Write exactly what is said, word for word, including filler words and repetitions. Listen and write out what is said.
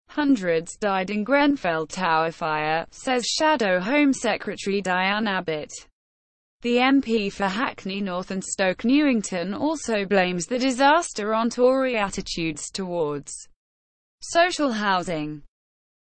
Hundreds died in Grenfell Tower fire, says Shadow Home Secretary Diane Abbott. The M P for Hackney North and Stoke Newington also blames the disaster on Tory attitudes towards social housing.